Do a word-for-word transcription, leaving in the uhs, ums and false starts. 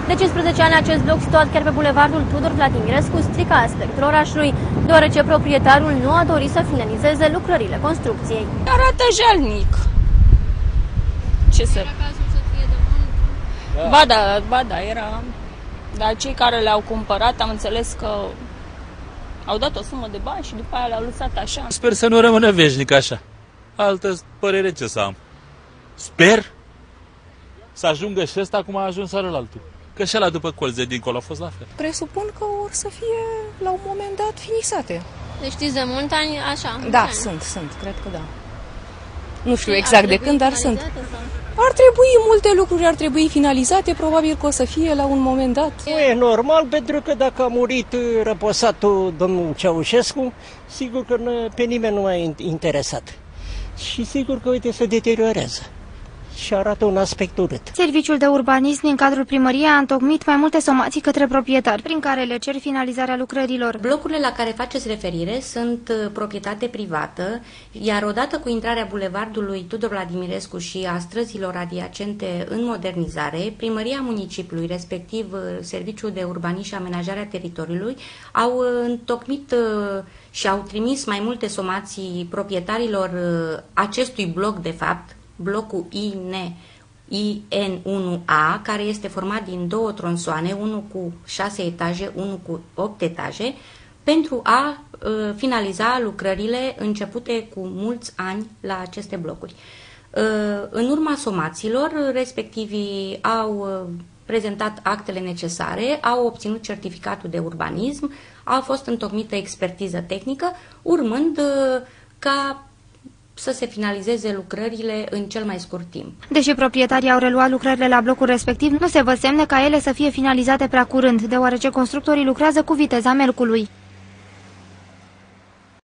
De cincisprezece ani, acest bloc situat chiar pe bulevardul Tudor Vladimirescu strică aspectul orașului, deoarece proprietarul nu a dorit să finalizeze lucrările construcției. Arată jalnic. Ce să... Era cazul să fie de mult? Ba da, ba da, era... Dar cei care le-au cumpărat, am înțeles că au dat o sumă de bani și după aia le-au lăsat așa. Sper să nu rămână veșnic așa. Altă părere ce să am. Sper să ajungă și ăsta cum a ajuns alălaltul. Că și ăla după colț de dincolo a fost la fel. Presupun că or să fie la un moment dat finisate. Deci știți de mult ani așa? Da, ani. sunt, sunt, cred că da. Nu știu exact de când, dar sunt. Sau? Ar trebui multe lucruri, ar trebui finalizate, probabil că o să fie la un moment dat. Nu e normal, pentru că dacă a murit răposatul domnul Ceaușescu, sigur că pe nimeni nu a interesat. Și sigur că, uite, se deteriorează și arată un aspect urât. Serviciul de urbanism din cadrul primăriei a întocmit mai multe somații către proprietari, prin care le cer finalizarea lucrărilor. Blocurile la care faceți referire sunt proprietate privată, iar odată cu intrarea bulevardului Tudor Vladimirescu și a străzilor adiacente în modernizare, primăria municipiului, respectiv Serviciul de Urbanism și Amenajarea Teritoriului, au întocmit și au trimis mai multe somații proprietarilor acestui bloc, de fapt, blocul I N unu A, care este format din două tronsoane, unul cu șase etaje, unul cu opt etaje, pentru a uh, finaliza lucrările începute cu mulți ani la aceste blocuri. Uh, în urma somațiilor, respectivii au uh, prezentat actele necesare, au obținut certificatul de urbanism, a fost întocmită expertiză tehnică, urmând uh, ca să se finalizeze lucrările în cel mai scurt timp. Deși proprietarii au reluat lucrările la blocul respectiv, nu se văd semne ca ele să fie finalizate prea curând, deoarece constructorii lucrează cu viteza melcului.